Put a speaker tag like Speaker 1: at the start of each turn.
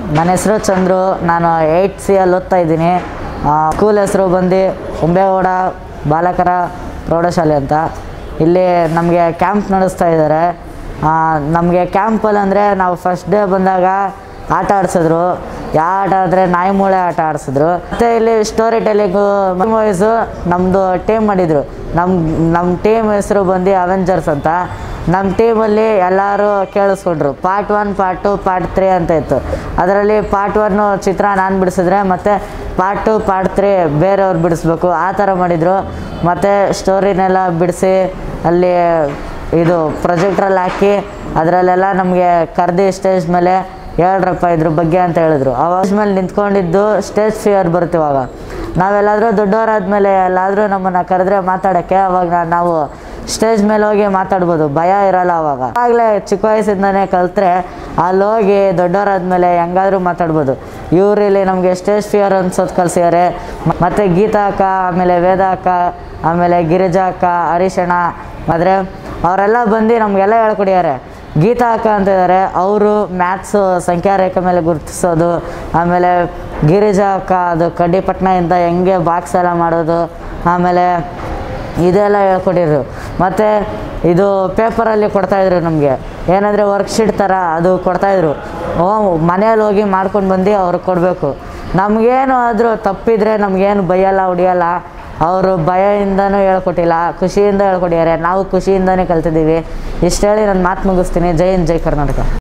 Speaker 1: ನನ್ನ ಹೆಸರು ಚಂದ್ರು. ನಾನು 8th C ಓದ್ತಾ ಇದ್ದೀನಿ. ಸ್ಕೂಲ್ ಹೆಸರು ಬಂದು ಉಂಬೇಗೌಡ ಬಾಲಕರ ಪ್ರೌಢಶಾಲೆ ಅಂತ. ಇಲ್ಲಿ ನಮಗೆ ಕ್ಯಾಂಪ್ ನಡೆಸ್ತಾ ಇದ್ದಾರೆ. ನಮಗೆ ಕ್ಯಾಂಪಲ್ಲಿ ಅಂದರೆ ನಾವು ಫಸ್ಟ್ ಡೇ ಬಂದಾಗ ಆಟ ಆಡಿಸಿದ್ರು. ಯಾವ ಆಟ ಅಂದರೆ ನಾಯಿ ಮೂಳೆ ಆಟ ಆಡಿಸಿದ್ರು. ಮತ್ತು ಇಲ್ಲಿ ಸ್ಟೋರಿ ಟೆಲ್ಲಿಂಗು ವೈಸು ನಮ್ಮದು ಟೀಮ್ ಮಾಡಿದರು. ನಮ್ಮ ಟೀಮ್ ಹೆಸರು ಬಂದು ಅವೆಂಜರ್ಸ್ ಅಂತ. ನಮ್ಮ ಟೀಮಲ್ಲಿ ಎಲ್ಲರೂ ಕೇಳಿಸ್ಕೊಂಡ್ರು. ಪಾರ್ಟ್ 1, ಪಾರ್ಟ್ 2, ಪಾರ್ಟ್ 3 ಅಂತ ಇತ್ತು. ಅದರಲ್ಲಿ ಪಾರ್ಟ್ 1 ಚಿತ್ರ ನಾನು ಬಿಡಿಸಿದ್ರೆ, ಮತ್ತು ಪಾರ್ಟ್ 2, ಪಾರ್ಟ್ 3 ಬೇರೆಯವ್ರು ಬಿಡಿಸ್ಬೇಕು, ಆ ಥರ ಮಾಡಿದರು. ಮತ್ತು ಸ್ಟೋರಿನೆಲ್ಲ ಬಿಡಿಸಿ ಅಲ್ಲಿ ಇದು ಪ್ರೊಜೆಕ್ಟ್ರಲ್ಲಿ ಹಾಕಿ ಅದರಲ್ಲೆಲ್ಲ ನಮಗೆ ಕರೆದು ಸ್ಟೇಜ್ ಮೇಲೆ ಹೇಳ್ರಪ್ಪ ಇದ್ರ ಬಗ್ಗೆ ಅಂತ ಹೇಳಿದ್ರು. ಅವಾಗ ಮೇಲೆ ನಿಂತ್ಕೊಂಡಿದ್ದು ಸ್ಟೇಜ್ ಫಿಯರ್ ಬರುತ್ತೆ. ಇವಾಗ ನಾವೆಲ್ಲಾದರೂ ದೊಡ್ಡವರಾದ್ಮೇಲೆ ಎಲ್ಲಾದರೂ ನಮ್ಮನ್ನು ಕರೆದ್ರೆ ಮಾತಾಡೋಕ್ಕೆ, ಅವಾಗ ನಾವು ಸ್ಟೇಜ್ ಮೇಲೆ ಹೋಗಿ ಮಾತಾಡ್ಬೋದು, ಭಯ ಇರೋಲ್ಲ. ಅವಾಗ ಆಗಲೇ ಚಿಕ್ಕ ವಯಸ್ಸಿಂದನೇ ಕಲಿತ್ರೆ ಅಲ್ಲಿ ಹೋಗಿ ದೊಡ್ಡವರಾದ್ಮೇಲೆ ಹೆಂಗಾದರೂ ಮಾತಾಡ್ಬೋದು. ಇವರಲ್ಲಿ ನಮಗೆ ಸ್ಟೇಜ್ ಫಿಯರ್ ಅನ್ಸೋದು ಕಲಿಸಿದ್ದಾರೆ. ಮತ್ತು ಗೀತಾ ಅಕ್ಕ, ಆಮೇಲೆ ವೇದ ಅಕ್ಕ, ಆಮೇಲೆ ಗಿರಿಜಾ ಅಕ್ಕ, ಹರೀಶಣ್ಣ, ಆದರೆ ಅವರೆಲ್ಲ ಬಂದು ನಮಗೆಲ್ಲ ಹೇಳ್ಕೊಡಿದ್ದಾರೆ. ಗೀತಾ ಅಕ್ಕ ಅಂತ ಇದ್ದಾರೆ, ಅವರು ಮ್ಯಾಥ್ಸು ಸಂಖ್ಯಾ ರೇಖೆ ಮೇಲೆ ಗುರುತಿಸೋದು. ಆಮೇಲೆ ಗಿರಿಜಾ ಅಕ್ಕ ಅದು ಕಡ್ಡಿಪಟ್ಟಣದಿಂದ ಹೆಂಗೆ ಬಾಕ್ಸ್ ಎಲ್ಲ ಮಾಡೋದು, ಆಮೇಲೆ ಇದೆಲ್ಲ ಹೇಳ್ಕೊಟ್ಟಿದ್ರು. ಮತ್ತು ಇದು ಪೇಪರಲ್ಲಿ ಕೊಡ್ತಾಯಿದ್ರು ನಮಗೆ, ಏನಂದರೆ ವರ್ಕ್ಶೀಟ್ ಥರ ಅದು ಕೊಡ್ತಾಯಿದ್ರು. ಮನೇಲಿ ಹೋಗಿ ಮಾಡ್ಕೊಂಡು ಬಂದು ಅವ್ರಿಗೆ ಕೊಡಬೇಕು. ನಮಗೇನು ಆದರೂ ತಪ್ಪಿದರೆ ನಮಗೇನು ಬೈಯಲ್ಲ, ಹೊಡಿಯಲ್ಲ. ಅವರು ಭಯದಿಂದನೂ ಹೇಳ್ಕೊಟ್ಟಿಲ್ಲ, ಖುಷಿಯಿಂದ ಹೇಳ್ಕೊಟ್ಟಿದ್ದಾರೆ. ನಾವು ಖುಷಿಯಿಂದನೇ ಕಲ್ತಿದ್ದೀವಿ. ಇಷ್ಟು ಹೇಳಿ ನನ್ನ ಮಾತು ಮುಗಿಸ್ತೀನಿ. ಜೈ ಹಿಂದ್, ಜೈ ಕರ್ನಾಟಕ.